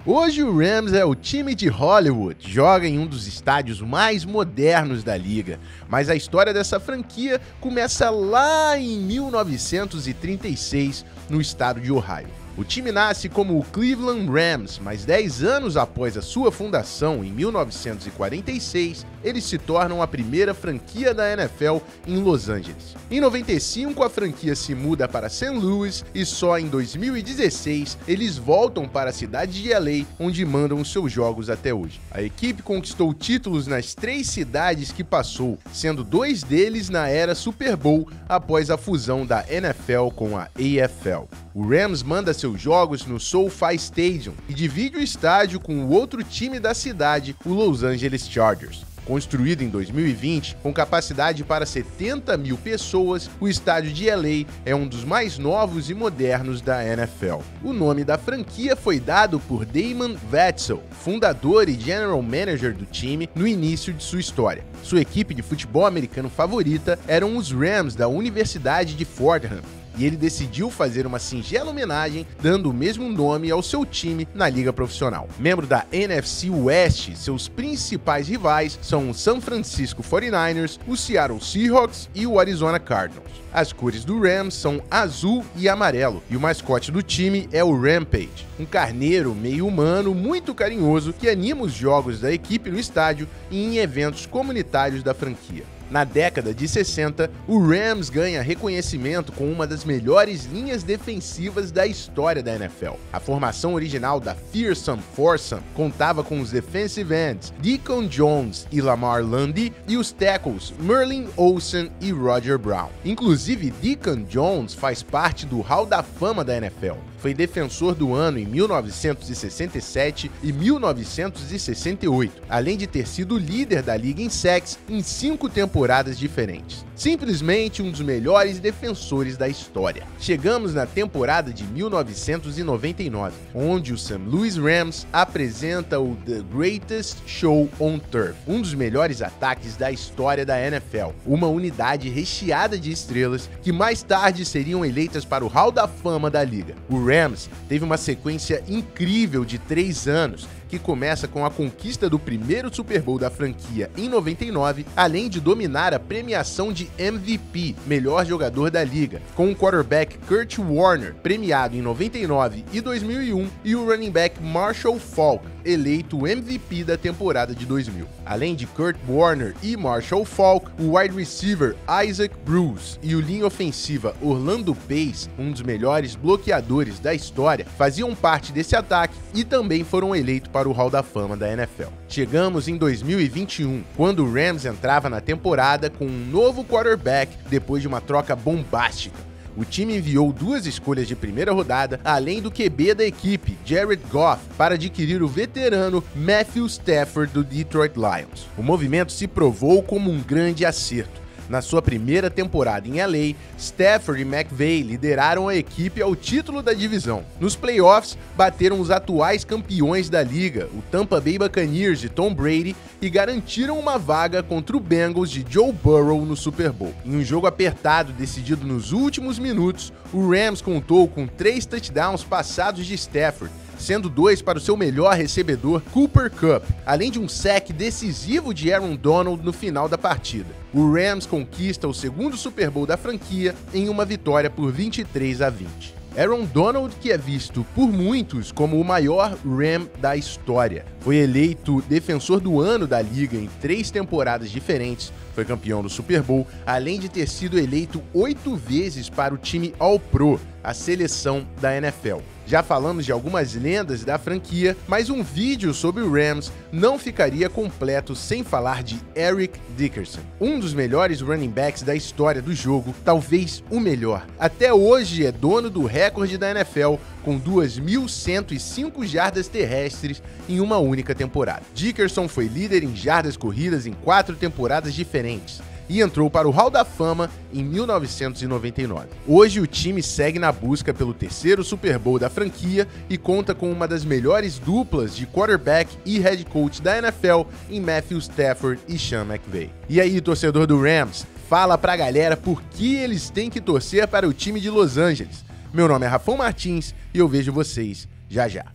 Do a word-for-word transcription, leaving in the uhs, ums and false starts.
Hoje o Rams é o time de Hollywood, joga em um dos estádios mais modernos da liga, mas a história dessa franquia começa lá em mil novecentos e trinta e seis, no estado de Ohio. O time nasce como o Cleveland Rams, mas dez anos após a sua fundação, em mil novecentos e quarenta e seis, eles se tornam a primeira franquia da N F L em Los Angeles. Em noventa e cinco, a franquia se muda para Saint Louis e só em dois mil e dezesseis eles voltam para a cidade de L A, onde mandam os seus jogos até hoje. A equipe conquistou títulos nas três cidades que passou, sendo dois deles na era Super Bowl após a fusão da N F L com a A F L. O Rams manda seus jogos no SoFi Stadium e divide o estádio com o outro time da cidade, o Los Angeles Chargers. Construído em dois mil e vinte, com capacidade para setenta mil pessoas, o estádio de L A é um dos mais novos e modernos da N F L. O nome da franquia foi dado por Damon Wetzel, fundador e general manager do time no início de sua história. Sua equipe de futebol americano favorita eram os Rams da Universidade de Fordham, e ele decidiu fazer uma singela homenagem dando o mesmo nome ao seu time na liga profissional. Membro da N F C West, seus principais rivais são o San Francisco forty-niners, o Seattle Seahawks e o Arizona Cardinals. As cores do Rams são azul e amarelo, e o mascote do time é o Rampage, um carneiro meio humano muito carinhoso que anima os jogos da equipe no estádio e em eventos comunitários da franquia. Na década de sessenta, o Rams ganha reconhecimento com uma das melhores linhas defensivas da história da N F L. A formação original da Fearsome Foursome contava com os defensive ends Deacon Jones e Lamar Lundy e os tackles Merlin Olsen e Roger Brown. Inclusive, Deacon Jones faz parte do Hall da Fama da N F L. Foi defensor do ano em mil novecentos e sessenta e sete e mil novecentos e sessenta e oito, além de ter sido líder da liga em sacks em cinco temporadas diferentes. Simplesmente um dos melhores defensores da história. Chegamos na temporada de mil novecentos e noventa e nove, onde o Saint Louis Rams apresenta o The Greatest Show on Turf, um dos melhores ataques da história da N F L, uma unidade recheada de estrelas que mais tarde seriam eleitas para o Hall da Fama da liga. O Rams teve uma sequência incrível de três anos, que começa com a conquista do primeiro Super Bowl da franquia em noventa e nove, além de dominar a premiação de M V P, melhor jogador da liga, com o quarterback Kurt Warner, premiado em noventa e nove e dois mil e um, e o running back Marshall Faulk, eleito M V P da temporada de dois mil. Além de Kurt Warner e Marshall Faulk, o wide receiver Isaac Bruce e o linha ofensiva Orlando Pace, um dos melhores bloqueadores da história, faziam parte desse ataque e também foram eleitos para o Hall da Fama da N F L. Chegamos em dois mil e vinte e um, quando o Rams entrava na temporada com um novo quarterback depois de uma troca bombástica. O time enviou duas escolhas de primeira rodada, além do Q B da equipe, Jared Goff, para adquirir o veterano Matthew Stafford do Detroit Lions. O movimento se provou como um grande acerto. Na sua primeira temporada em L A, Stafford e McVay lideraram a equipe ao título da divisão. Nos playoffs, bateram os atuais campeões da liga, o Tampa Bay Buccaneers de Tom Brady, e garantiram uma vaga contra o Bengals de Joe Burrow no Super Bowl. Em um jogo apertado decidido nos últimos minutos, o Rams contou com três touchdowns passados de Stafford, sendo dois para o seu melhor recebedor, Cooper Kupp, além de um sack decisivo de Aaron Donald no final da partida. O Rams conquista o segundo Super Bowl da franquia em uma vitória por vinte e três a vinte. Aaron Donald, que é visto por muitos como o maior Ram da história, foi eleito defensor do ano da liga em três temporadas diferentes, foi campeão do Super Bowl, além de ter sido eleito oito vezes para o time All-Pro, a seleção da N F L. Já falamos de algumas lendas da franquia, mas um vídeo sobre o Rams não ficaria completo sem falar de Eric Dickerson, um dos melhores running backs da história do jogo, talvez o melhor. Até hoje é dono do recorde da N F L com duas mil cento e cinco jardas terrestres em uma única temporada. Dickerson foi líder em jardas corridas em quatro temporadas diferentes e entrou para o Hall da Fama em mil novecentos e noventa e nove. Hoje o time segue na busca pelo terceiro Super Bowl da franquia e conta com uma das melhores duplas de quarterback e head coach da N F L em Matthew Stafford e Sean McVay. E aí, torcedor do Rams, fala pra galera por que eles têm que torcer para o time de Los Angeles. Meu nome é Rafão Martins e eu vejo vocês já já.